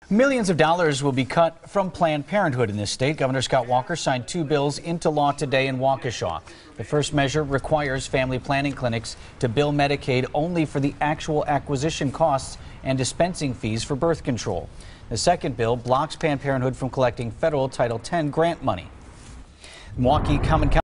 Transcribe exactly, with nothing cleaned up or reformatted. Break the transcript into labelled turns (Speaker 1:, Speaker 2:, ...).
Speaker 1: Millions of dollars will be cut from Planned Parenthood in this state. Governor Scott Walker signed two bills into law today in Waukesha. The first measure requires family planning clinics to bill Medicaid only for the actual acquisition costs and dispensing fees for birth control. The second bill blocks Planned Parenthood from collecting federal Title ten grant money. Milwaukee Common Council